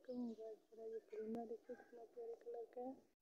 तो गाइस थोड़ा ये करीना देखिए कितना प्यारे कलर का है।